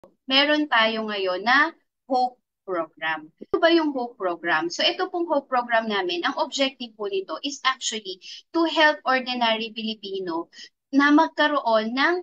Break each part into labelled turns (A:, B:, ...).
A: meron tayo ngayon na HOPE program. Ano ba yung HOPE program? So ito pong HOPE program namin, ang objective po nito is actually to help ordinary Filipino na magkaroon ng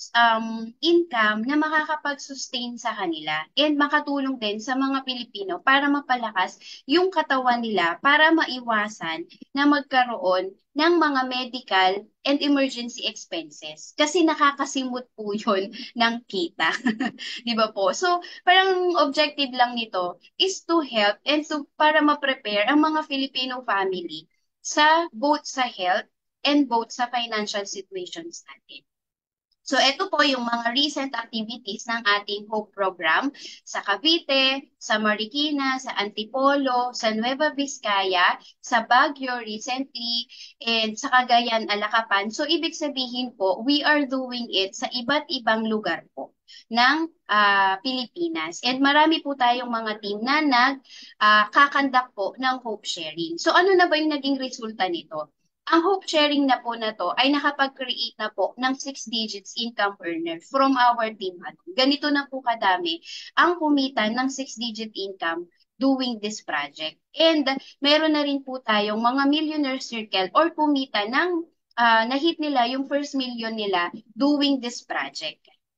A: income na makakapag-sustain sa kanila and makatulong din sa mga Pilipino para mapalakas yung katawan nila para maiwasan na magkaroon ng mga medical and emergency expenses. Kasi nakakasimot po yun ng kita. Di ba po? So, parang objective lang nito is to help and to para ma-prepare ang mga Filipino family sa both sa health and both sa financial situations natin. So, ito po yung mga recent activities ng ating HOPE program sa Cavite, sa Marikina, sa Antipolo, sa Nueva Vizcaya, sa Baguio recently, and sa Cagayan, Alacapan. So, ibig sabihin po, we are doing it sa iba't ibang lugar po ng Pilipinas. And marami po tayong mga team na nag-kakandak po ng hope sharing. So ano na ba yung naging resulta nito? Ang hope sharing na po na to ay nakapag-create na po ng 6 digits income earner from our team. Ganito na po kadami ang kumita ng 6-digit income doing this project. And meron na rin po tayong mga millionaire circle or kumita ng na-hit nila yung first million nila doing this project.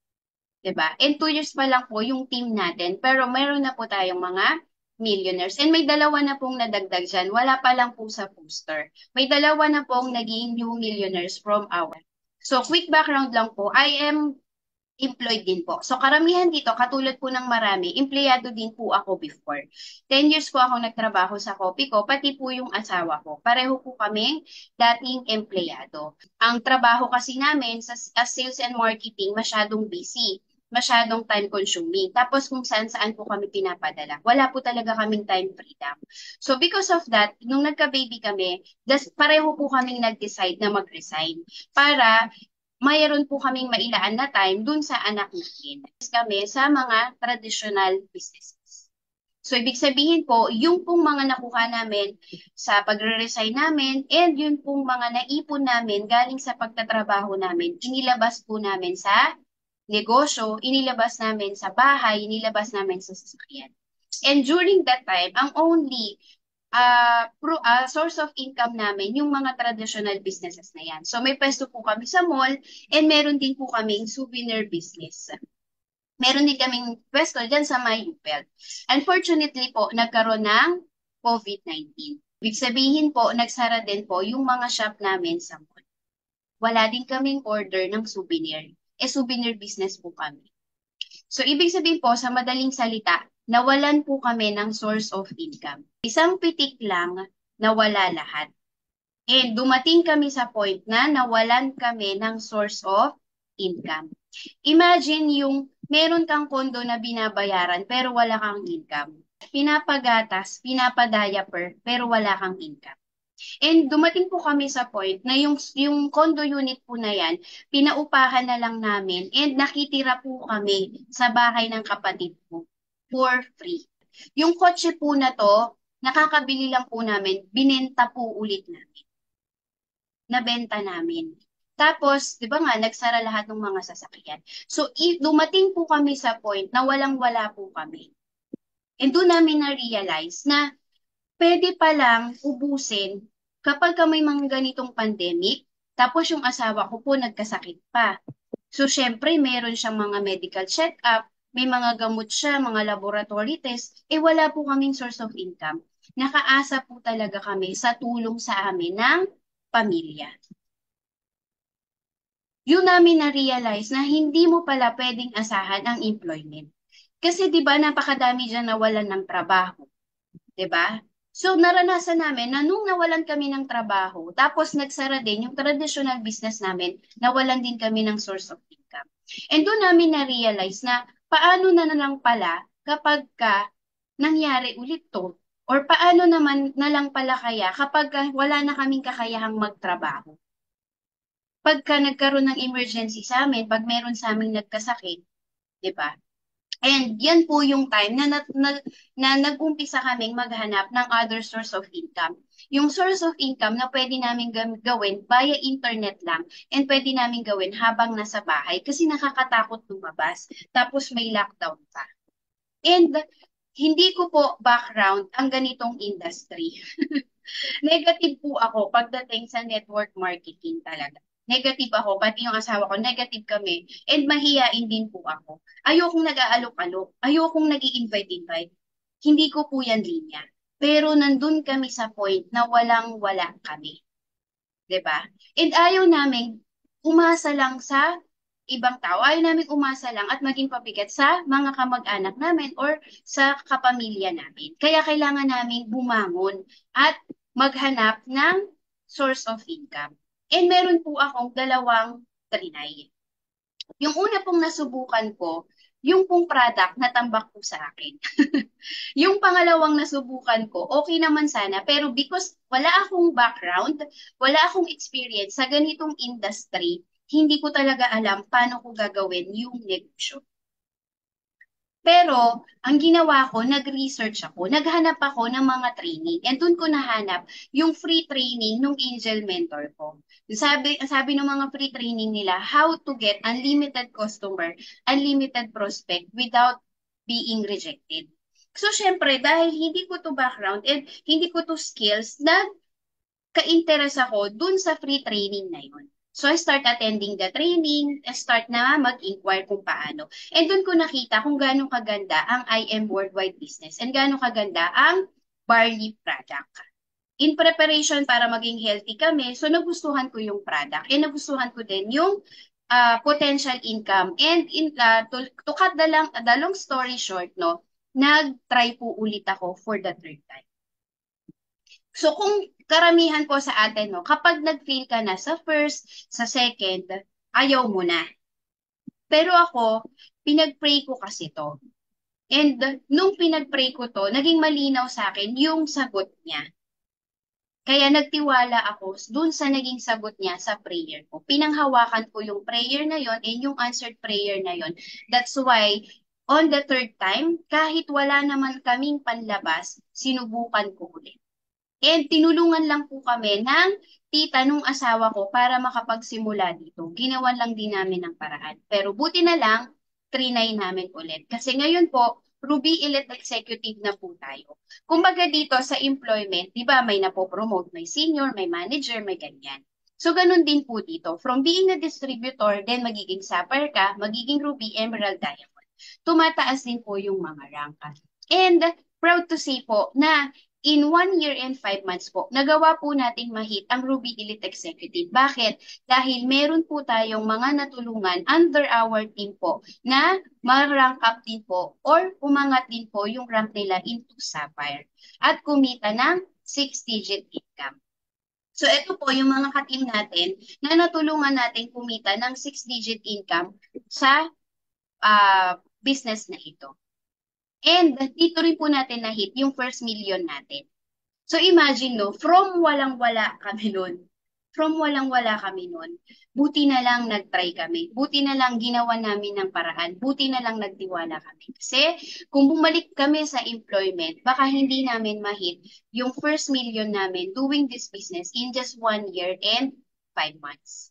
A: 'Di ba? And 2 years pa lang po yung team natin, pero meron na po tayong mga millionaires. And may dalawa na pong nadagdag dyan. Wala pa lang po sa poster. May dalawa na pong naging new millionaires from our. So, quick background lang po. I am employed din po. So, karamihan dito, katulad po ng marami, empleyado din po ako before. 10 years po ako nagtrabaho sa Coffee ko, pati po yung asawa ko. Pareho po kaming dating empleyado. Ang trabaho kasi namin sa as sales and marketing, masyadong busy, masyadong time consuming. Tapos kung saan-saan po kami pinapadala. Wala po talaga kaming time freedom. So because of that, nung nagka-baby kami, pareho po kaming nag-decide na mag-resign para mayroon po kaming mailaan na time dun sa anak natin. Kami sa mga traditional businesses. So, ibig sabihin po, yung pong mga nakuha namin sa pagre-resign namin and yung pong mga naipon namin galing sa pagtatrabaho namin, inilabas po namin sa negosyo, inilabas namin sa bahay, inilabas namin sa sasakyan. And during that time, ang only source of income namin yung mga traditional businesses na yan. So may pwesto po kami sa mall and meron din po kaming souvenir business. Meron din kaming pwesto dyan sa may UPEL. Unfortunately po, nagkaroon ng COVID-19. Ibig sabihin po, nagsara din po yung mga shop namin sa mall. Wala din kaming order ng souvenir. Souvenir business po kami. So, ibig sabihin po, sa madaling salita, nawalan po kami ng source of income. Isang pitik lang, nawala lahat. And dumating kami sa point na nawalan kami ng source of income. Imagine yung meron kang kondo na binabayaran pero wala kang income. Pinapagatas, pinapadiaper pero wala kang income. And dumating po kami sa point na yung condo unit po na yan, pinaupahan na lang namin and nakitira po kami sa bahay ng kapatid ko for free. Yung kotse po na to, nakakabili lang po namin, binenta po ulit namin. Nabenta namin. Tapos, di ba nga, nagsara lahat ng mga sasakyan. So, dumating po kami sa point na walang-wala po kami. And doon namin na-realize na pwede palang ubusin kapag may mga ganitong pandemic, tapos yung asawa ko po nagkasakit pa. So, syempre, meron siyang mga medical check-up, may mga gamot siya, mga laboratory test, wala po kaming source of income. Nakaasa po talaga kami sa tulong sa amin ng pamilya. Yun namin na-realize na hindi mo pala pwedeng asahan ang employment. Kasi 'di ba napakadami diyan nawalan ng trabaho, 'di ba? So naranasan namin na nung nawalan kami ng trabaho, tapos nagsara din yung traditional business namin, nawalan din kami ng source of income. And doon namin na-realize na paano na lang pala kapag nangyari ulit to, or paano naman na lang pala kaya kapag wala na kaming kakayahang magtrabaho. Pagka nagkaroon ng emergency sa amin, pag meron sa aming nagkasakit, 'di ba? And yan po yung time na nag-umpisa kaming maghanap ng other source of income. Yung source of income na pwede namin gawin via internet lang and pwede namin gawin habang nasa bahay kasi nakakatakot lumabas. Tapos may lockdown pa. And hindi ko po background ang ganitong industry. Negative po ako pagdating sa network marketing talaga. Negative ako, pati yung asawa ko, negative kami. And mahiyain din po ako. Ayokong nag-aalok-alok. Ayokong nag-i-invite-invite. Hindi ko po yan linya. Pero nandun kami sa point na walang-wala kami. 'Di ba? And ayaw namin umasa lang sa ibang tao. Ayaw namin umasa lang at maging pabigat sa mga kamag-anak namin or sa kapamilya namin. Kaya kailangan namin bumangon at maghanap ng source of income. And meron po akong dalawang trinay. Yung una pong nasubukan ko, yung pong product na tambak po sa akin. Yung pangalawang nasubukan ko, okay naman sana, pero because wala akong background, wala akong experience sa ganitong industry, hindi ko talaga alam paano ko gagawin yung negosyo. Pero, ang ginawa ko, nag-research ako, naghanap ako ng mga training, and doon ko nahanap yung free training ng Angel Mentor ko. Sabi ng mga free training nila, how to get unlimited customer, unlimited prospect without being rejected. So, syempre, dahil hindi ko to background and hindi ko to skills, nagka-interest ako dun sa free training na yun. So, I start attending the training, I start na mag-inquire kung paano. And dun ko nakita kung gaano kaganda ang IM Worldwide Business and gaano kaganda ang barley product. In preparation para maging healthy kami, so nagustuhan ko yung product and nagustuhan ko din yung potential income. And to cut the long story short, no, nag-try po ulit ako for the third time. So kung karamihan po sa atin, no, kapag nag-fail ka na sa first, sa second, ayaw mo na. Pero ako, pinag-pray ko kasi to. And nung pinag-pray ko to, naging malinaw sa akin yung sagot niya. Kaya nagtiwala ako dun sa naging sagot niya sa prayer ko. Pinanghawakan ko yung prayer na yon and yung answered prayer na yon. That's why, on the third time, kahit wala naman kaming panlabas, sinubukan ko ulit. And tinulungan lang po kami ng tita nung asawa ko para makapagsimula dito. Ginawan lang din namin ng paraan. Pero buti na lang, trinay namin ulit. Kasi ngayon po, Ruby Elite Executive na po tayo. Kumbaga dito sa employment, di ba may napopromote, may senior, may manager, may ganyan. So ganun din po dito. From being a distributor, then magiging supper ka, magiging Ruby Emerald Diamond. Tumataas din po yung mga rank. And proud to say po na in 1 year and 5 months po, nagawa po nating mahit ang Ruby Elite Executive. Bakit? Dahil meron po tayong mga natulungan under our team po na ma-rank up din po or umangat din po yung rank nila into Sapphire at kumita ng 6-digit income. So ito po yung mga ka-team natin na natulungan natin kumita ng 6-digit income sa business na ito. And dito rin po natin na-hit yung first million natin. So imagine, no, from walang-wala kami nun. From walang-wala kami nun. Buti na lang nag-try kami. Buti na lang ginawa namin ng paraan. Buti na lang nagtiwala kami. Kasi kung bumalik kami sa employment, baka hindi namin ma-hit yung first million namin doing this business in just 1 year and 5 months.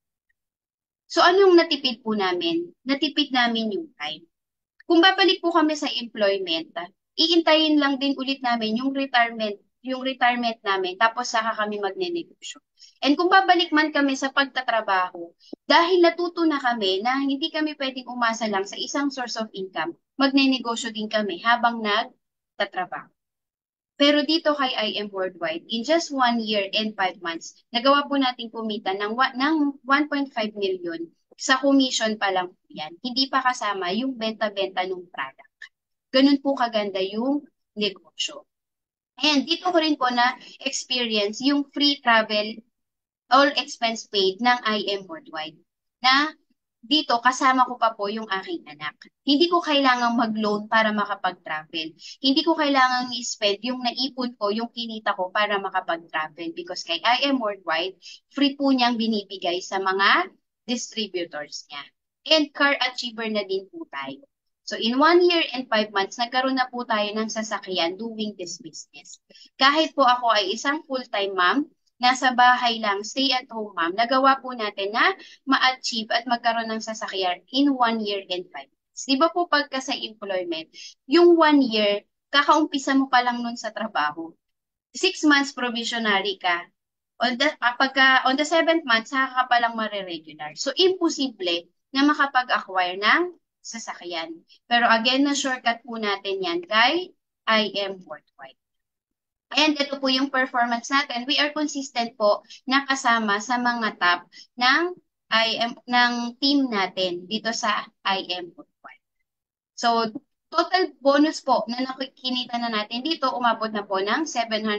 A: So anong natipid po namin? Natipid namin yung time. Kung babalik po kami sa employment, iintayin lang din ulit namin yung retirement namin, tapos saka kami magnenegosyo. And kung babalik man kami sa pagtatrabaho, dahil natuto na kami na hindi kami pwedeng umasa lang sa isang source of income, magnenegosyo din kami habang nagtatrabaho. Pero dito kay IM Worldwide, in just 1 year and 5 months, nagawa po natin kumita ng 1.5 million sa commission pa lang po yan. Hindi pa kasama yung benta-benta ng product. Ganun po kaganda yung negosyo. And dito ko rin po na experience yung free travel, all expense paid ng IM Worldwide. Na dito kasama ko pa po yung aking anak. Hindi ko kailangang mag-loan para makapag-travel. Hindi ko kailangang i-spend yung naipon ko, yung kinita ko para makapag-travel. Because kay IM Worldwide, free po niyang binibigay sa mga distributors niya. And car achiever na din po tayo. So in 1 year and 5 months, nagkaroon na po tayo ng sasakyan doing this business. Kahit po ako ay isang full-time mom, nasa bahay lang, stay-at-home mom, nagawa po natin na ma-achieve at magkaroon ng sasakyan in 1 year and 5 months. Di ba po pagka sa employment, yung 1 year, kakaumpisa mo pa lang nun sa trabaho. 6 months provisionary ka. On the 7th month, saka ka palang mariregular. So, imposible na makapag-acquire ng sasakyan. Pero again, na shortcut po natin yan kay IM Worldwide. And ito po yung performance natin. We are consistent po na kasama sa mga top ng team natin dito sa IM Worldwide. So, total bonus po na nakikinita na natin dito, umabot na po ng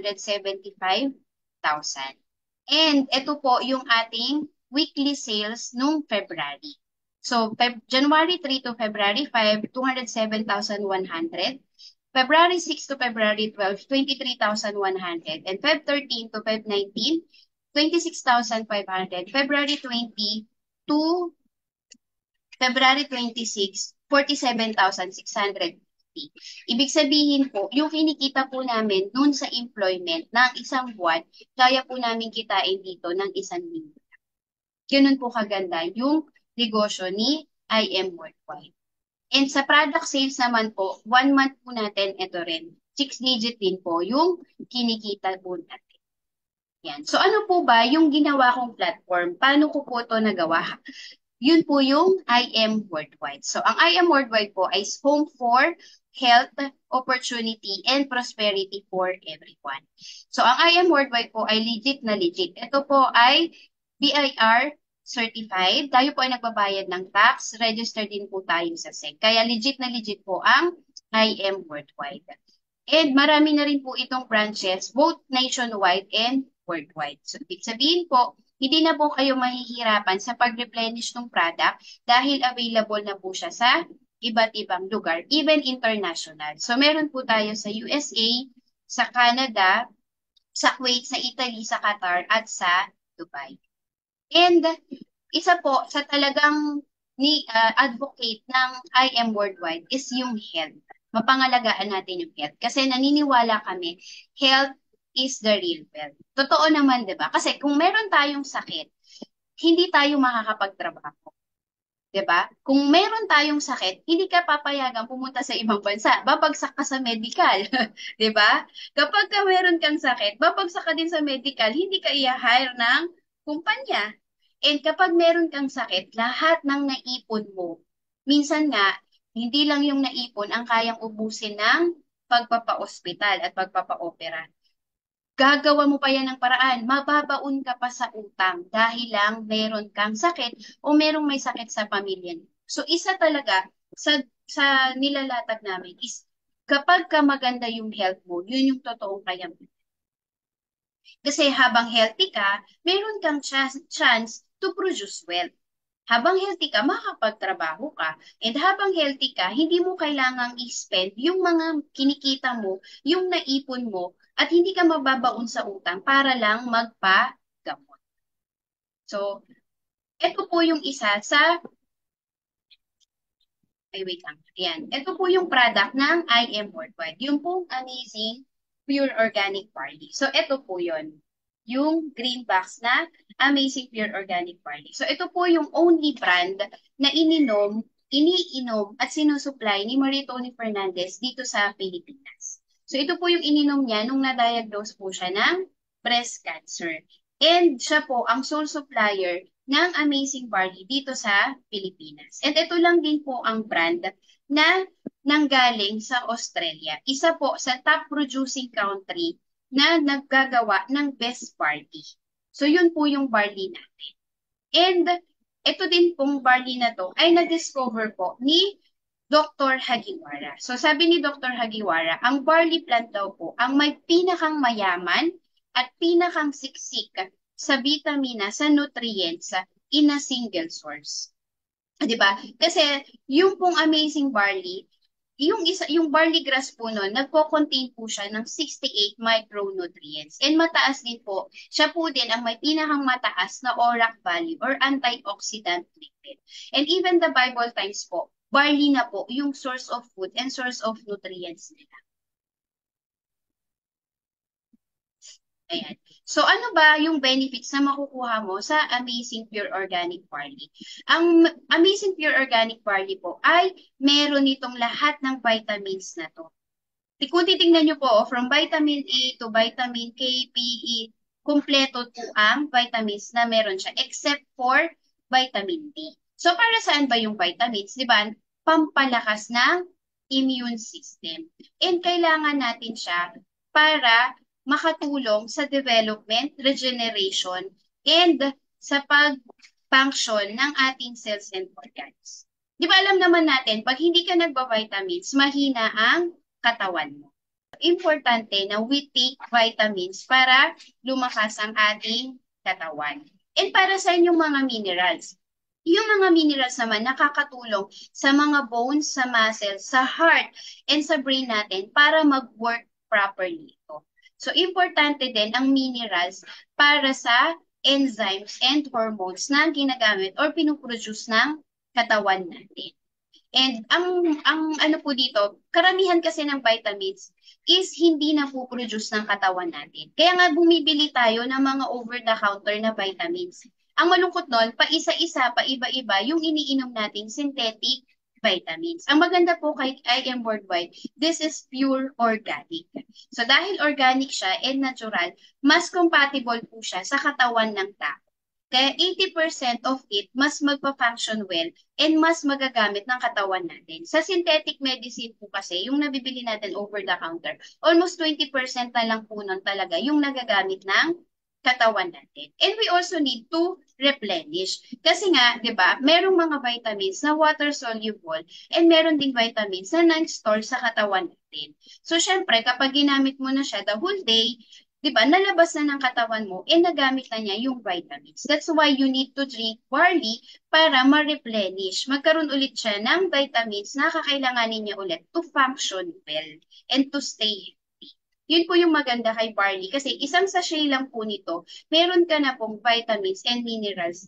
A: 775,000. And ito po yung ating weekly sales nung February. So, January 3 to February 5, 207,100. February 6 to February 12, 23,100. And Feb 13 to Feb 19, 26,500. February 20 to February 26, 47,600. Ibig sabihin po, yung kinikita po namin dun sa employment ng isang buwan, kaya po namin kitain dito ng 1 linggo. Ganun po kaganda yung negosyo ni IM Worldwide. And sa product sales naman po, 1 month po natin, ito rin, 6-digit din po yung kinikita po natin. Yan. So ano po ba yung ginawa kong platform? Paano ko po ito nagawa? Yun po yung IM Worldwide. So, ang IM Worldwide po ay home for health, opportunity, and prosperity for everyone. So, ang IM Worldwide po ay legit na legit. Ito po ay BIR certified. Tayo po ay nagbabayad ng tax. Registered din po tayo sa SEC. Kaya legit na legit po ang IM Worldwide. And marami na rin po itong branches, both nationwide and worldwide. So, ibig sabihin po, hindi na po kayo mahihirapan sa pag-replenish ng product dahil available na po siya sa iba't ibang lugar, even international. So, meron po tayo sa USA, sa Canada, sa Kuwait, sa Italy, sa Qatar, at sa Dubai. And isa po sa talagang advocate ng IM Worldwide is yung health. Mapangalagaan natin yung health. Kasi naniniwala kami, health is the real wealth. Totoo naman, di ba? Kasi kung meron tayong sakit, hindi tayo makakapagtrabaho. Di ba? Kung meron tayong sakit, hindi ka papayagan pumunta sa ibang bansa. Babagsak ka sa medical. Di ba? Kapag ka meron kang sakit, babagsak ka din sa medical, hindi ka i-hire ng kumpanya. And kapag meron kang sakit, lahat ng naipon mo, minsan nga, hindi lang yung naipon ang kayang ubusin ng pagpapa-ospital at pagpapa-opera. Gagawa mo pa yan ng paraan, mababaon ka pa sa utang dahil lang meron kang sakit o merong may sakit sa pamilya. So isa talaga sa nilalatag namin is kapag ka maganda yung health mo, yun yung totoong kayang. Kasi habang healthy ka, meron kang chance to produce wealth. Habang healthy ka, makakapagtrabaho ka. And habang healthy ka, hindi mo kailangang i-spend yung mga kinikita mo, yung naipon mo, at hindi ka mababaon sa utang para lang magpagamot. So, ito po yung isa sa wait lang. Ayan. Ito po yung product ng IM Worldwide. Yung pong amazing pure organic barley. So, ito po yun. Yung green box na amazing pure organic barley. So, ito po yung only brand na iniinom at sinusupply ni Marie Tony Fernandez dito sa Pilipinas. So, ito po yung ininom niya nung na-diagnose po siya ng breast cancer. And siya po ang sole supplier ng Amazing Barley dito sa Pilipinas. And ito lang din po ang brand na nanggaling sa Australia. Isa po sa top producing country na naggagawa ng best barley. So yun po yung barley natin. And ito din pong barley na to ay na-discover po ni Dr. Hagiwara. So sabi ni Dr. Hagiwara, ang barley plant daw po ang may pinakang mayaman at pinakang siksik sa vitamina, sa nutrients in a single source. 'Di ba? Kasi yung pong amazing barley, yung barley grass po noon, nagko-contain po siya ng 68 micronutrients. And mataas din po, siya po din ang may pinakang mataas na ORAC value or antioxidant treatment. And even the Bible Times po, barley na po yung source of food and source of nutrients nila. Ayan. So ano ba yung benefits na makukuha mo sa Amazing Pure Organic Barley? Ang Amazing Pure Organic Barley po ay meron itong lahat ng vitamins na to. Kung titingnan nyo po, from vitamin A to vitamin K, P, E, kumpleto po ang vitamins na meron siya except for vitamin D. So para saan ba yung vitamins? Di ba? Pampalakas ng immune system. And kailangan natin siya para makatulong sa development, regeneration, and sa pag-function ng ating cells and organs. Di ba alam naman natin, pag hindi ka nagba-vitamins, mahina ang katawan mo. Importante na we take vitamins para lumakas ang ating katawan. And para sa inyong mga minerals, yung mga minerals naman nakakatulong sa mga bones, sa muscles, sa heart, and sa brain natin para mag-work properly ito. So, importante din ang minerals para sa enzymes and hormones na ginagamit or pinuproduce ng katawan natin. And ang ano po dito, karamihan kasi ng vitamins is hindi na po produce ng katawan natin. Kaya nga bumibili tayo ng mga over-the-counter na vitamins. Ang malungkot doon, pa-isa-isa, pa-iba-iba yung iniinom nating synthetic vitamins. Ang maganda po kay IM Worldwide, this is pure organic. So dahil organic siya and natural, mas compatible po siya sa katawan ng tao. Kaya 80% of it mas magpa-function well and mas magagamit ng katawan natin. Sa synthetic medicine po kasi, yung nabibili natin over the counter, almost 20% na lang po nun talaga yung nagagamit ng katawan natin. And we also need to replenish. Kasi nga, di ba, merong mga vitamins na water soluble and meron ding vitamins na non-store sa katawan natin. So, syempre, kapag ginamit mo na siya the whole day, di ba, nalabas na ng katawan mo and nagamit na niya yung vitamins. That's why you need to drink barley para ma-replenish. Magkaroon ulit siya ng vitamins na kakailanganin niya ulit to function well and to stay. Yun po yung maganda kay barley kasi isang sachet lang po nito, meron ka na pong vitamins and minerals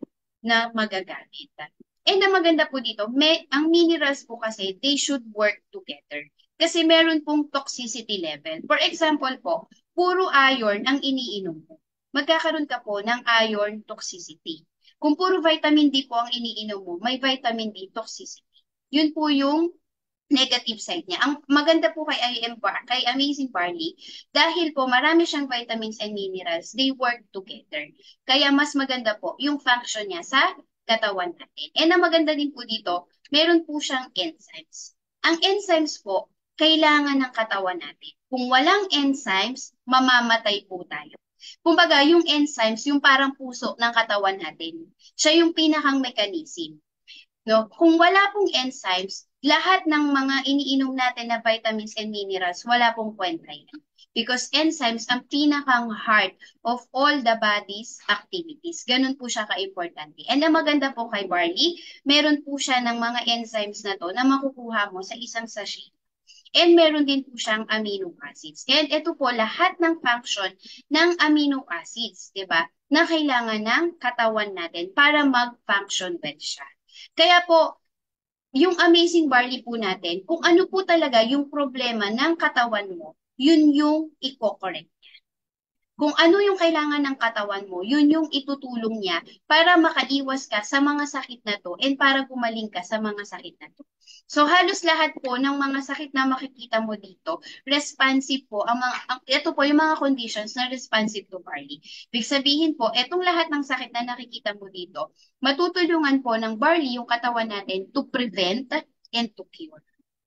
A: na magagamit. And ang maganda po dito, ang minerals po kasi, they should work together. Kasi meron pong toxicity level. For example po, puro iron ang iniinom mo. Magkakaroon ka po ng iron toxicity. Kung puro vitamin D po ang iniinom mo, may vitamin D toxicity. Yun po yung negative side niya. Ang maganda po kay Amazing Barley, dahil po marami siyang vitamins and minerals, they work together. Kaya mas maganda po yung function niya sa katawan natin. And ang maganda din po dito, meron po siyang enzymes. Ang enzymes po, kailangan ng katawan natin. Kung walang enzymes, mamamatay po tayo. Kumbaga, yung enzymes, yung parang puso ng katawan natin, siya yung pinakang mechanism. No? Kung wala pong enzymes, lahat ng mga iniinom natin na vitamins and minerals, wala pong kwenta yan. Because enzymes ang pinakang heart of all the body's activities. Ganun po siya ka-importante. And ang maganda po kay barley, meron po siya ng mga enzymes na to na makukuha mo sa isang sachet. And meron din po siyang amino acids. And ito po, lahat ng function ng amino acids, di ba, na kailangan ng katawan natin para mag-function well siya. Kaya po, yung Amazing Barley po natin, kung ano po talaga yung problema ng katawan mo, yun yung i-correct niya. Kung ano yung kailangan ng katawan mo, yun yung itutulong niya para makaiwas ka sa mga sakit na to and para gumaling ka sa mga sakit na to. So halos lahat po ng mga sakit na makikita mo dito, responsive po, ito po yung mga conditions na responsive to barley. Ibig sabihin po, etong lahat ng sakit na nakikita mo dito, matutulungan po ng barley yung katawan natin to prevent and to cure.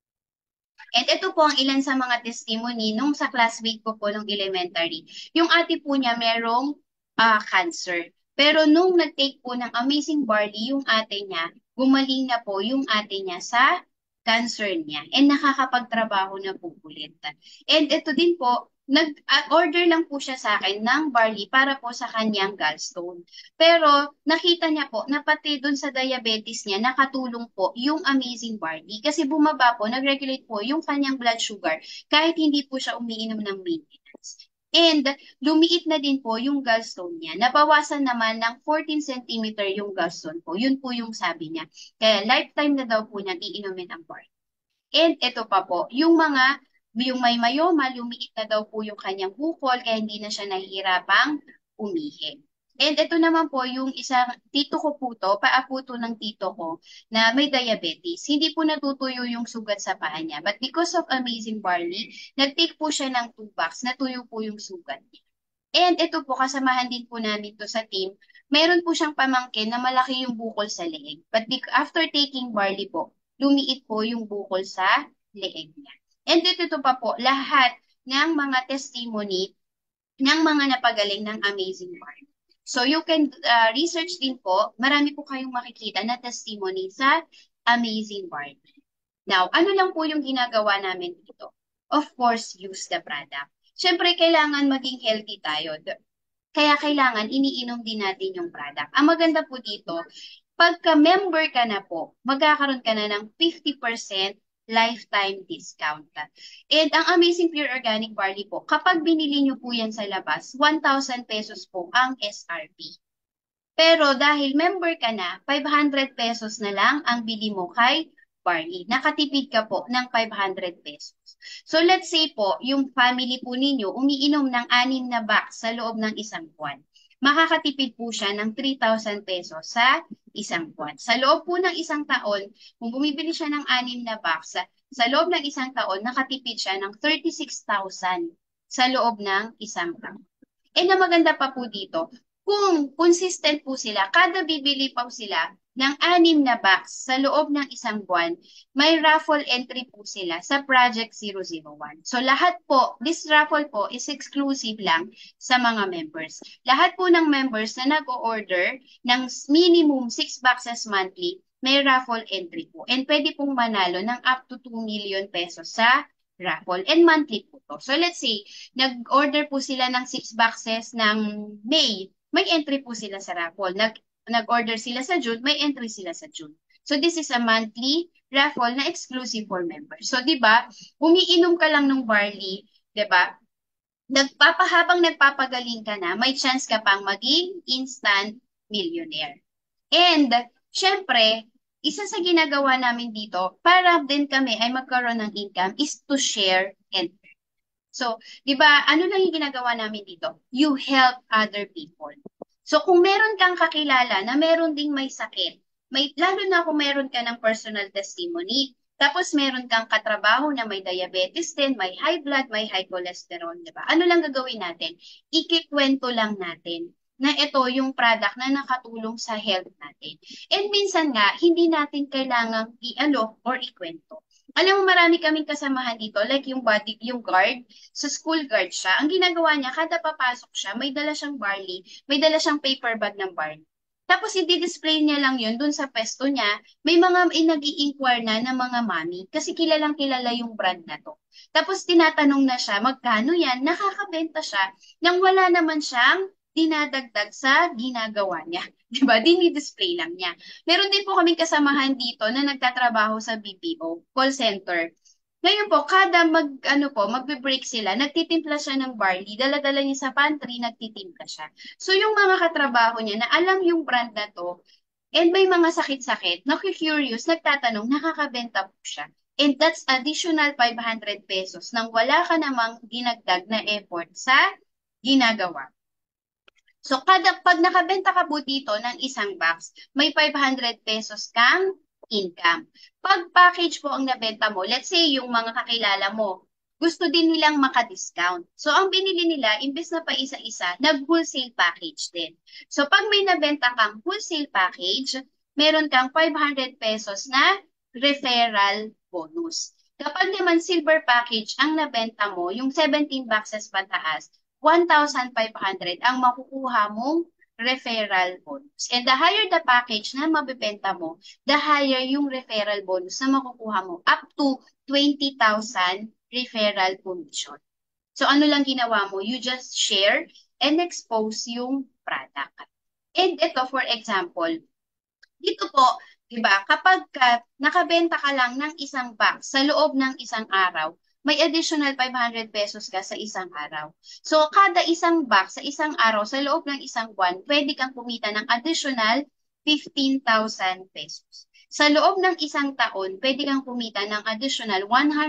A: And ito po ang ilan sa mga testimony nung sa classmate ko po nung elementary. Yung ate po niya merong cancer. Pero nung nag-take po ng Amazing Barley, yung ate niya, gumaling na po yung ate niya sa cancer niya. And nakakapagtrabaho na po ulit. And ito din po, nag-order lang po siya sa akin ng barley para po sa kanyang gallstone. Pero nakita niya po na pati dun sa diabetes niya, nakatulong po yung Amazing Barley. Kasi bumaba po, nag-regulate po yung kanyang blood sugar kahit hindi po siya umiinom ng maintenance. And lumiit na din po yung gallstone niya. Nabawasan naman ng 14 centimeter yung gallstone po. Yun po yung sabi niya. Kaya lifetime na daw po niyang iinumin ang barley. And ito pa po, yung may mayoma, lumiit na daw po yung kanyang bukol, kaya hindi na siya nahihirapang umihi. And ito naman po, yung isang tito ko po to, paapo to ng tito ko, na may diabetes. Hindi po natutuyo yung sugat sa paa niya. But because of Amazing Barley, nag-take po siya ng 2 packs, natuyo po yung sugat niya. And ito po, kasamahan din po namin to sa team. Meron po siyang pamangkin na malaki yung bukol sa leeg. But after taking barley po, lumiit po yung bukol sa leeg niya. And ito pa po, lahat ng mga testimony ng mga napagaling ng Amazing Barley. So you can research din po, marami po kayong makikita na testimony sa Amazing Barley. Now, ano lang po yung ginagawa namin dito? Of course, use the product. Siyempre, kailangan maging healthy tayo. Kaya kailangan iniinom din natin yung product. Ang maganda po dito, pagka member ka na po, magkakaroon ka na ng 50% lifetime discount. And ang Amazing Pure Organic Barley po, kapag binili nyo po yan sa labas, 1,000 pesos po ang SRP. Pero dahil member ka na, 500 pesos na lang ang bili mo kay barley. Nakatipid ka po ng 500 pesos. So let's say po, yung family po ninyo umiinom ng 6 na box sa loob ng isang buwan. Makakatipid po siya ng 3,000 pesos sa isang buwan. Sa loob po ng isang taon, kung bumibili siya ng 6 na box, sa loob ng isang taon, nakatipid siya ng 36,000 sa loob ng isang taon. And na maganda pa po dito, kung consistent po sila, kada bibili pa sila ng 6 na box sa loob ng isang buwan, may raffle entry po sila sa Project 001. So lahat po, this raffle po is exclusive lang sa mga members. Lahat po ng members na nag-order ng minimum 6 boxes monthly, may raffle entry po. And pwede pong manalo ng up to 2 million pesos sa raffle. And monthly po to. So let's say, nag-order po sila ng 6 boxes ng May, may entry po sila sa raffle. Nag-order sila sa June, may entry sila sa June. So this is a monthly raffle na exclusive for members. So 'di ba, umiinom ka lang ng barley, 'di ba? Habang nagpapagaling ka na, may chance ka pang maging instant millionaire. And syempre, isa sa ginagawa namin dito para din kami ay magkaroon ng income is to share and so, di ba, ano lang yung ginagawa namin dito? You help other people. So, kung meron kang kakilala na meron ding may sakit, lalo na kung meron ka ng personal testimony, tapos meron kang katrabaho na may diabetes din, may high blood, may high cholesterol, di ba? Ano lang gagawin natin? Ikikwento lang natin na ito yung product na nakatulong sa health natin. And minsan nga, hindi natin kailangang i-alok or ikwento. Alam mo, marami kaming kasamahan dito, like yung guard, sa school guard siya. Ang ginagawa niya, kada papasok siya, may dala siyang barley, may dala siyang paper bag ng barley. Tapos, i-display niya lang yun dun sa pesto niya. May mga nag-i-inquire na ng mga mami kasi kilalang kilala yung brand na to. Tapos, tinatanong na siya, magkano yan? Nakakabenta siya nang wala naman siyang dinadagdag sa ginagawa niya. Diba? Dini-display lang niya. Meron din po kaming kasamahan dito na nagtatrabaho sa BPO, call center. Ngayon po, kada magbe-break sila, nagtitimpla siya ng barley, dala-dala niya sa pantry, nagtitimpla siya. So yung mga katrabaho niya na alam yung brand na to, and may mga sakit-sakit, naku-curious, nagtatanong, nakakabenta po siya. And that's additional 500 pesos nang wala ka namang ginagdag na effort sa ginagawa. So, pag nakabenta ka po dito ng isang box, may 500 pesos kang income. Pag package po ang nabenta mo, let's say yung mga kakilala mo, gusto din nilang maka-discount. So, ang binili nila, imbes na pa isa-isa, nag-wholesale package din. So, pag may nabenta kang wholesale package, meron kang 500 pesos na referral bonus. Kapag naman silver package ang nabenta mo, yung 17 boxes pataas, 1,500 ang makukuha mong referral bonus. And the higher the package na mabibenta mo, the higher yung referral bonus na makukuha mo, up to 20,000 referral commission. So ano lang ginawa mo? You just share and expose yung product. And ito, for example, dito po, di ba, kapag nakabenta ka lang ng isang box sa loob ng isang araw, may additional 500 pesos ka sa isang araw. So, kada isang box sa isang araw, sa loob ng isang buwan, pwede kang kumita ng additional 15,000 pesos. Sa loob ng isang taon, pwede kang kumita ng additional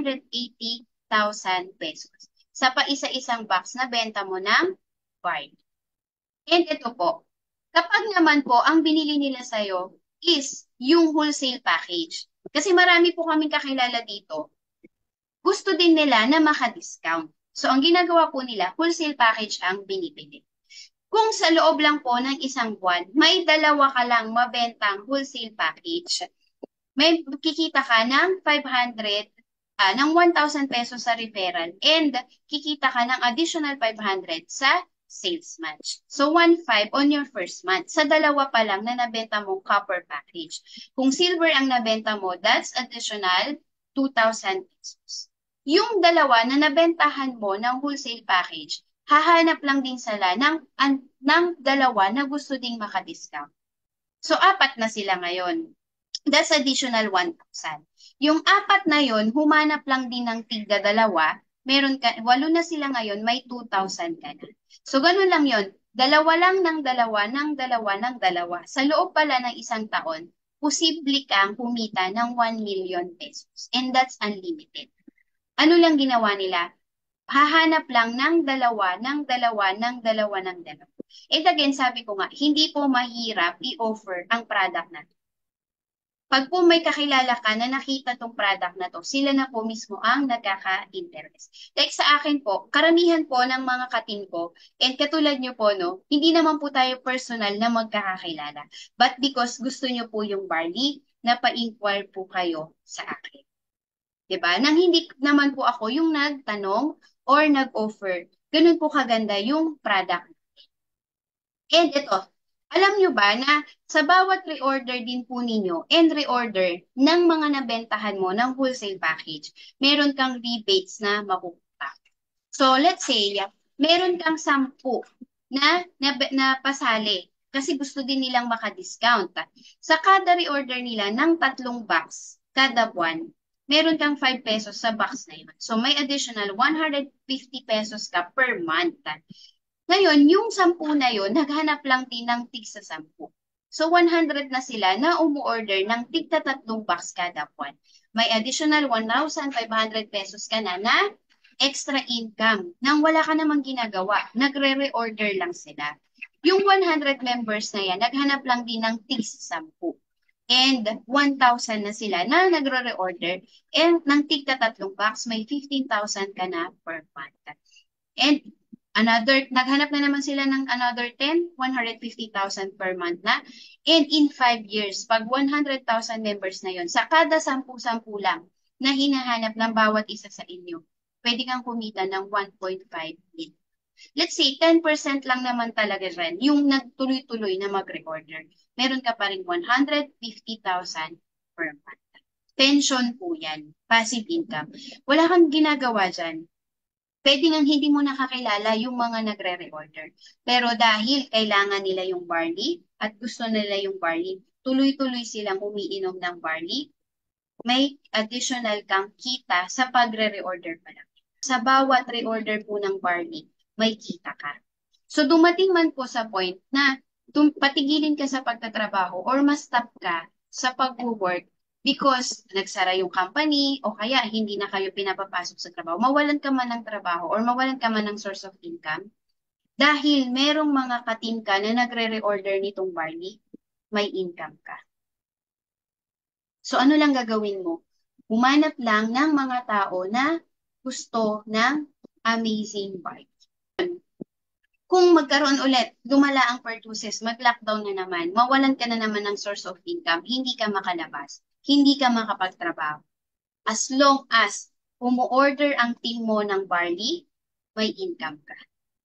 A: 180,000 pesos sa paisa-isang box na benta mo ng barley. And ito po, kapag naman po ang binili nila sa'yo is yung wholesale package. Kasi marami po kaming kakilala dito, gusto din nila na maka-discount. So, ang ginagawa po nila, wholesale package ang binibili. Kung sa loob lang po ng isang buwan, may dalawa ka lang mabentang wholesale package, may kikita ka ng 500, ng 1,000 pesos sa referral and kikita ka ng additional 500 sa sales match. So, 1,500 on your first month. Sa dalawa pa lang na nabenta mong copper package. Kung silver ang nabenta mo, that's additional 2,000 pesos. Yung dalawa na nabentahan mo ng wholesale package, hahanap lang din sila ng dalawa na gusto ding makadiscount. So, apat na sila ngayon. That's additional 1,000. Yung apat na yon, humanap lang din ng tigda dalawa. Meron ka, 8 na sila ngayon, may 2,000 ka na. So, ganun lang yon. Dalawa lang ng dalawa, ng dalawa, ng dalawa. Sa loob pala ng isang taon, posible kang kumita ng 1 million pesos. And that's unlimited. Ano lang ginawa nila? Hahanap lang ng dalawa, ng dalawa, ng dalawa, ng dalawa. And again, sabi ko nga, hindi po mahirap i-offer ang product natin. Pag po may kakilala ka na nakita tong product na to, sila na po mismo ang nagkaka-interest. Like sa akin po, karamihan po ng mga katin ko, and katulad nyo po, no, hindi naman po tayo personal na magkakakilala. But because gusto nyo po yung barley, napa-inquire po kayo sa akin. Diba? Nang hindi naman po ako yung nagtanong or nag-offer. Ganun po kaganda yung product. And ito, alam nyo ba na sa bawat reorder din po ninyo and reorder ng mga nabentahan mo ng wholesale package, meron kang rebates na makukuha. So let's say, meron kang 10 na pasali kasi gusto din nilang maka-discount. Sa kada reorder nila ng 3 box kada buwan, meron kang 5 pesos sa box na yun. So may additional 150 pesos ka per month. Ngayon, yung 10 na yun, naghanap lang din ng tig sa 10. So, 100 na sila na umu-order ng tig 3 box kada buwan. May additional 1,500 pesos ka na extra income nang wala ka namang ginagawa. Nagre-reorder lang sila. Yung 100 members na yan, naghanap lang din ng tig sa 10. And 1,000 na sila na nagre-reorder. And ng tig 3 box, may 15,000 ka na per month. And naghanap na naman sila ng another 10, 150,000 per month na. And in 5 years, pag 100,000 members na yon, sa kada 10-10 lang na hinahanap ng bawat isa sa inyo, pwede kang kumita ng 1.5 million. Let's say, 10% lang naman talaga dyan, yung nagtuloy-tuloy na mag-reorder. Meron ka pa rin 150,000 per month. Pension po yan, passive income. Wala kang ginagawa dyan. Pwede nga hindi mo nakakilala yung mga nagre-reorder. Pero dahil kailangan nila yung barley at gusto nila yung barley, tuloy-tuloy silang umiinom ng barley, may additional kang kita sa pagre-reorder pa lang. Sa bawat reorder po ng barley, may kita ka. So dumating man po sa point na patigilin ka sa pagtatrabaho or ma-stop ka sa pag-work because nagsara yung company o kaya hindi na kayo pinapapasok sa trabaho, mawalan ka man ng trabaho or mawalan ka man ng source of income, dahil merong mga katim ka na nagre-reorder nitong barley, may income ka. So ano lang gagawin mo? Humanap lang ng mga tao na gusto ng amazing barley. Kung magkaroon ulit, lumala ang pertussis, mag-lockdown na naman, mawalan ka na naman ng source of income, hindi ka makalabas, hindi ka makapagtrabaho. As long as umu-order ang team mo ng barley, may income ka.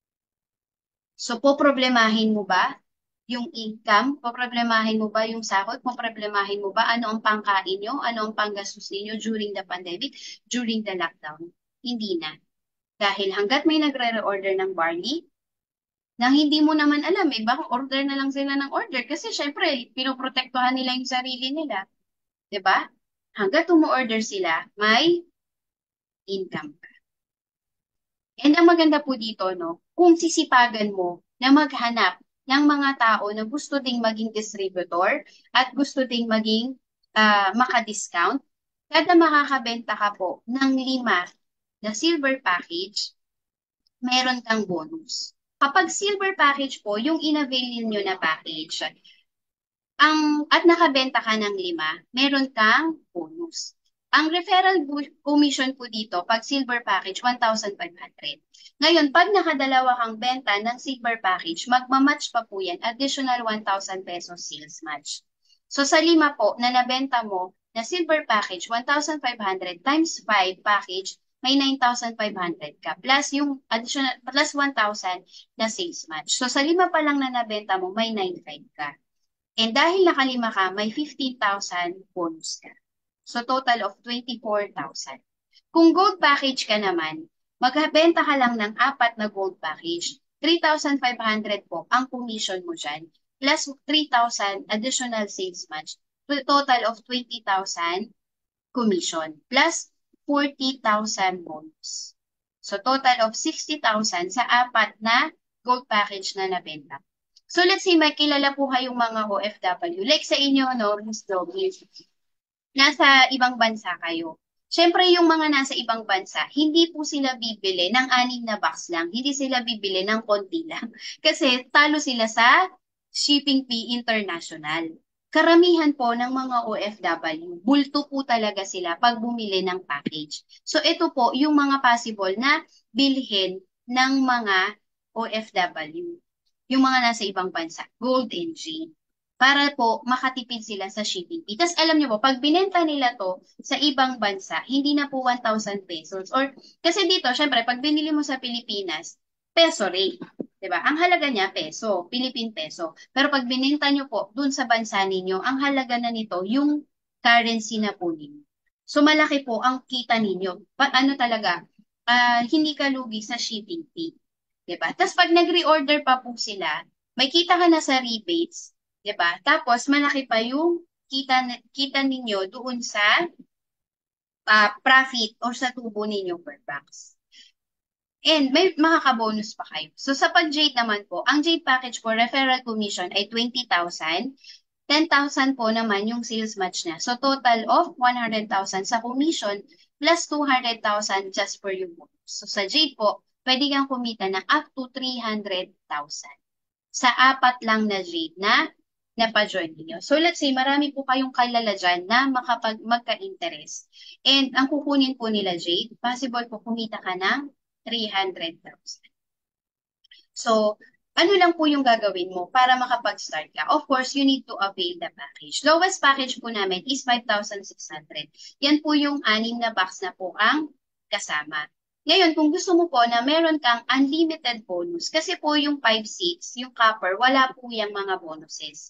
A: So, poproblemahin mo ba yung income? Poproblemahin mo ba yung sahod? Poproblemahin mo ba ano ang pangkain nyo? Ano ang panggastos ninyo during the pandemic, during the lockdown? Hindi na. Dahil hanggat may nagre-reorder ng barley, nang hindi mo naman alam, baka order na lang sila ng order kasi syempre, pinoprotektuhan nila yung sarili nila. 'Di ba? Hanggat umu-order sila, may income ka. And ang maganda po dito, no, kung sisipagan mo na maghanap ng mga tao na gusto ding maging distributor at gusto ding maging maka-discount, kada makakabenta ka po ng 5 na silver package, meron kang bonus. Kapag silver package po, yung in-avail niyo na package, at nakabenta ka ng 5, meron kang bonus. Ang referral commission po dito, pag silver package, 1,500. Ngayon, pag nakadalawa kang benta ng silver package, magmamatch pa po yan, additional 1,000 pesos sales match. So sa 5 po na nabenta mo na silver package, 1,500 times 5 package, may 9,500 ka. Plus yung additional, plus 1,000 na sales match. So sa 5 pa lang na nabenta mo, may 9,500 ka. And dahil nakalima ka, may 15,000 bonus ka. So total of 24,000. Kung gold package ka naman, magbenta ka lang ng 4 na gold package. 3,500 po ang commission mo dyan. Plus 3,000 additional sales match. Total of 20,000 commission. Plus 40,000 bonus. So total of 60,000 sa 4 na gold package na nabenta. So let's say may kilala po kayong mga OFW. Like sa inyo, no, Miss Dobby, nasa ibang bansa kayo. Siyempre, yung mga nasa ibang bansa, hindi po sila bibili ng 6 na box lang. Hindi sila bibili ng konti lang. Kasi talo sila sa shipping fee international. Karamihan po ng mga OFW, bulto po talaga sila pag bumili ng package. So ito po yung mga possible na bilhin ng mga OFW, yung mga nasa ibang bansa, gold and green, para po makatipid sila sa shipping fee. Tapos alam niyo po, pag binenta nila to sa ibang bansa, hindi na po 1,000 pesos. Or, kasi dito, syempre, pag binili mo sa Pilipinas, peso rate. Diba? Ang halaga niya, peso, Philippine peso. Pero pag binenta niyo po dun sa bansa ninyo, ang halaga na nito, yung currency na po ninyo. So, malaki po ang kita ninyo. Ano talaga, hindi ka lugi sa shipping fee. Diba? Tapos pag nag-reorder pa po sila, may kita ka na sa rebates, diba? Tapos malaki pa yung kita ninyo doon sa profit o sa tubo ninyo per box. And may makaka-bonus pa kayo. So sa pag-Jade naman po, ang Jade package po, referral commission ay 20,000. 10,000 po naman yung sales match na. So total of 100,000 sa commission plus 200,000 just for yung bonus. So sa Jade po, pwede kang kumita ng up to 300,000 sa 4 lang na Jade na napa-join niyo. So let's say marami po kayong kilala dyan na magka-interest. And ang kukunin po nila Jade, possible po kumita ka ng 300,000. So, ano lang po yung gagawin mo para makapag-start ka? Of course, you need to avail the package. Lowest package po namin is 5,600. Yan po yung 6 na box na po ang kasama. Ngayon, kung gusto mo po na meron kang unlimited bonus, kasi po yung 5,600, yung copper, wala po yung mga bonuses.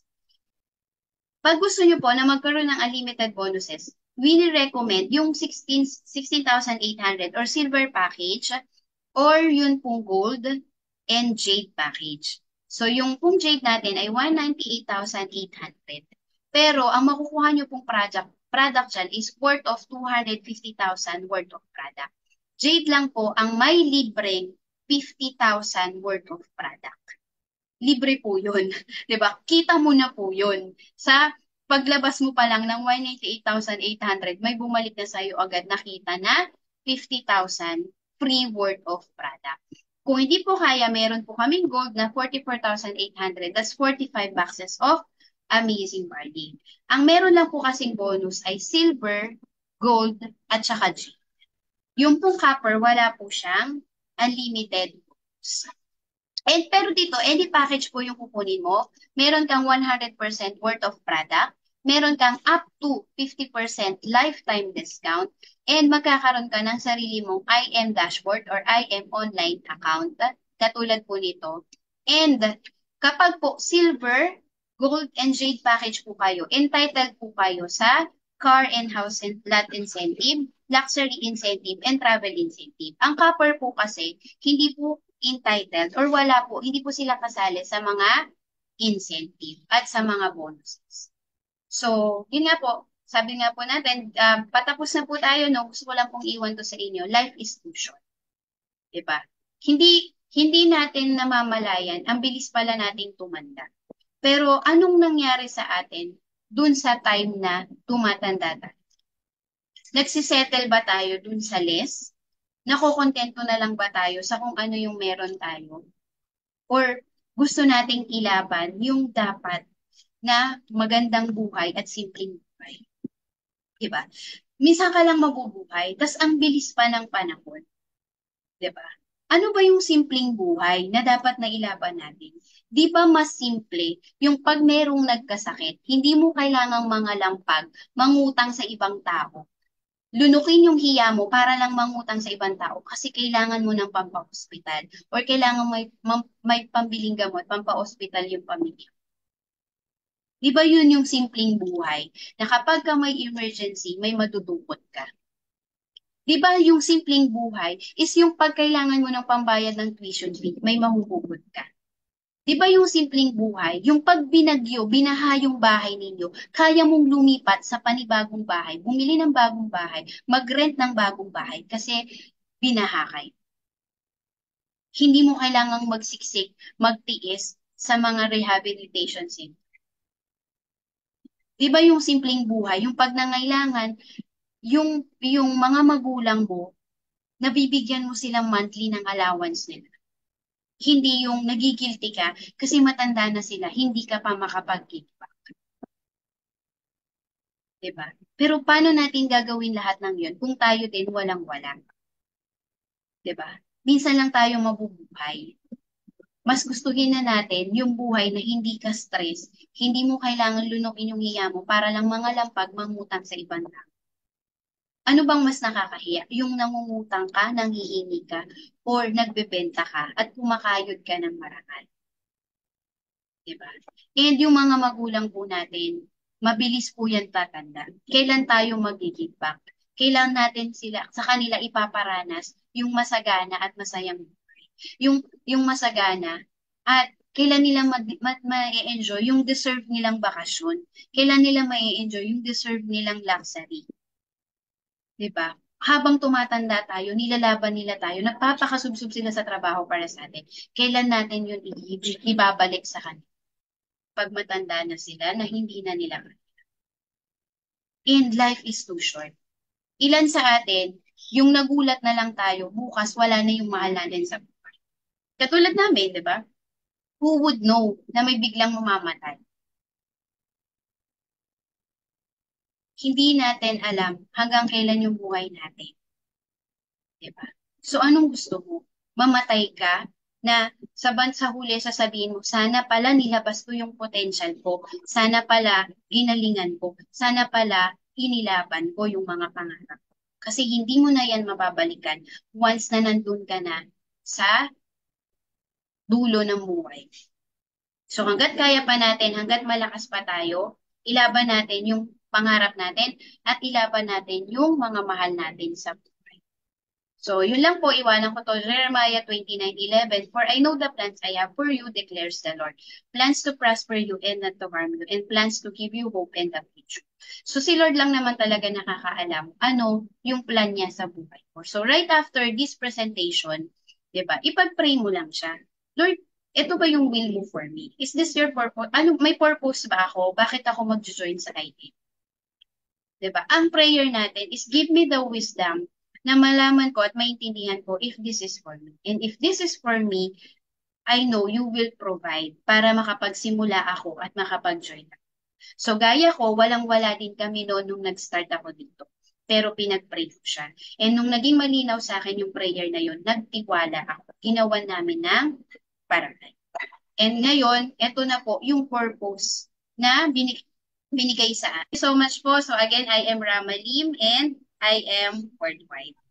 A: Pag gusto nyo po na magkaroon ng unlimited bonuses, we recommend yung 16,800 or silver package or yun pong gold and jade package. So yung pong jade natin ay 198,800. Pero ang makukuha nyo pong product dyan is worth of 250,000 worth of product. Jade lang po ang may libreng 50,000 worth of product. Libre po yun. 'Di ba? Kita mo na po yun. Sa paglabas mo pa lang ng 198,800, may bumalik na sa'yo agad nakita na 50,000 free worth of product. Kung hindi po kaya, meron po kaming gold na 44,800. That's 45 boxes of Amazing Bargain. Ang meron lang po kasing bonus ay silver, gold, at saka G. Yung pong copper, wala po siyang unlimited bonus. And pero dito, any package po yung kukunin mo, meron kang 100% worth of product, meron kang up to 50% lifetime discount, and magkakaroon ka ng sarili mong IM dashboard or IM online account, katulad po nito. And kapag po silver, gold, and jade package po kayo, entitled po kayo sa car and house and lot incentive, luxury incentive, and travel incentive. Ang copper po kasi, hindi po entitled or wala po, hindi po sila kasali sa mga incentive at sa mga bonuses. So, yun nga po, sabi nga po natin, patapos na po tayo, no? Gusto ko lang pong iwan to sa inyo. Life is too short. Diba? Hindi natin namamalayan, ang bilis pala nating tumanda. Pero anong nangyari sa atin dun sa time na tumatanda tayo? Nagsisettle ba tayo dun sa less? Nakokontento na lang ba tayo sa kung ano yung meron tayo? Or gusto nating ilaban yung dapat na magandang buhay at simpleng buhay? Diba? Minsan ka lang mabubuhay, tas ang bilis pa ng panahon. Diba? Ano ba yung simpleng buhay na dapat na ilaban natin? Di ba mas simple yung pag merong nagkasakit, hindi mo kailangang mga lampag, mangutang sa ibang tao. Lunukin yung hiya mo para lang mangutang sa ibang tao kasi kailangan mo ng pampa-hospital or kailangan may pambiling gamot, pampa-hospital yung pamilya. Di ba yun yung simpleng buhay na kapag ka may emergency, may madudukot ka? Di ba yung simpleng buhay is yung pagkailangan mo ng pambayad ng tuition fee, may mahuhugot ka? Di ba yung simpleng buhay, yung pag binagyo, binaha yung bahay ninyo, kaya mong lumipat sa panibagong bahay, bumili ng bagong bahay, mag-rent ng bagong bahay kasi binaha kayo. Hindi mo kailangang magsiksik, magtiis sa mga rehabilitation center. Di ba yung simpleng buhay, yung pag nangailangan, yung mga magulang mo, nabibigyan mo silang monthly ng allowance nila. Hindi yung nagigilty ka kasi matanda na sila, hindi ka pa makapag-give back. Diba? Pero paano natin gagawin lahat ng yun kung tayo din walang-wala? Diba? Minsan lang tayo mabubuhay. Mas gustuhin na natin yung buhay na hindi ka stress, hindi mo kailangan lunukin yung hiya mo para lang mga lampag mangutang sa ibang tao. Ano bang mas nakakahiya? Yung nangungutang ka, nanghihingi ka, or nagbebenta ka at kumakayod ka ng marangal. Diba? And yung mga magulang po natin, mabilis po yan tatanda. Kailan tayo mag-give back? Kailan natin sila, sa kanila ipaparanas yung masagana at masayang buhay. Yung masagana at kailan nila ma-enjoy yung deserve nilang bakasyon. Kailan nila ma-enjoy yung deserve nilang luxury. 'Di ba? Habang tumatanda tayo, nilalaban nila tayo, nagpapakasubsob sila sa trabaho para sa atin. Kailan natin yun ibabalik sa kanila? Pag matanda na sila na hindi na nila kaya. And life is too short. Ilan sa atin, yung nagulat na lang tayo, bukas wala na yung mahal natin sa buhay. Katulad namin, di ba? Who would know na may biglang mamamatay? Hindi natin alam hanggang kailan yung buhay natin. Diba? So, anong gusto mo? Mamatay ka na sa huli sasabihin mo, sana pala nilabas ko yung potential ko. Sana pala ginalingan ko. Sana pala inilaban ko yung mga pangarap ko. Kasi hindi mo na yan mababalikan once na nandun ka na sa dulo ng buhay. So hanggat kaya pa natin, hanggat malakas pa tayo, ilaban natin yung pangarap natin at ilaban natin yung mga mahal natin sa buhay. So, yun lang po, iwanan ko to. Jeremiah 29:11. For I know the plans I have for you, declares the Lord. Plans to prosper you and not to harm you, and plans to give you hope and a future. So, si Lord lang naman talaga nakakaalam ano yung plan niya sa buhay mo. So, right after this presentation, di ba, ipag-pray mo lang siya. Lord, ito ba yung will mo for me? Is this your purpose? Ano, may purpose ba ako? Bakit ako mag-join sa IT? Diba? Ang prayer natin is give me the wisdom na malaman ko at maintindihan ko if this is for me. And if this is for me, I know you will provide para makapagsimula ako at makapag-join ako. So gaya ko, walang-wala din kami noon nung nag-start ako dito. Pero pinag-pray ko siya. And nung naging malinaw sa akin yung prayer na yun, nagtiwala ako. Ginawan namin ng paraan. And ngayon, eto na po yung purpose na binigay sa akin. Thank you so much po. So again, I am Rama Lim and I am worldwide.